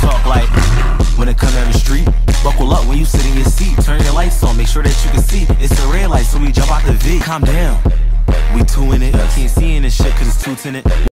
talk like, when it come down the street, buckle up when you sit in your seat. Turn your lights on, make sure that you can see. It's a red light, so we jump out the V. Calm down, we two in it. Can't see in this shit cause it's two tinted.